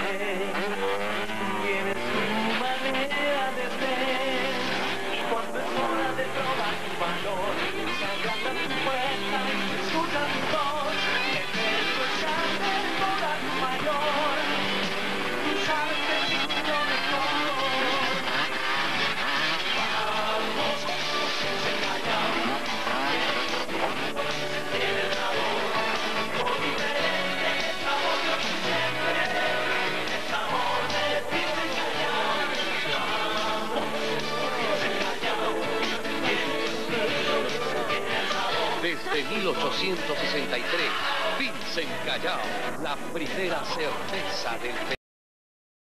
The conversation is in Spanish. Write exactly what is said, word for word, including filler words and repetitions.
tiene su manera de ser, y cuando es hora de probar tu valor, se agranda tu fuerza y se escucha tu voz, es escucharte toda tu mayor, tú sabes que es lo mejor. Vamos, sin callar, tiene el sabor, por diferente, el sabor de hoy siempre, el sabor de decirte callar. Vamos, sin callar, tiene el sabor. Desde mil ochocientos sesenta y tres, Vincent Callao, la primera cerveza del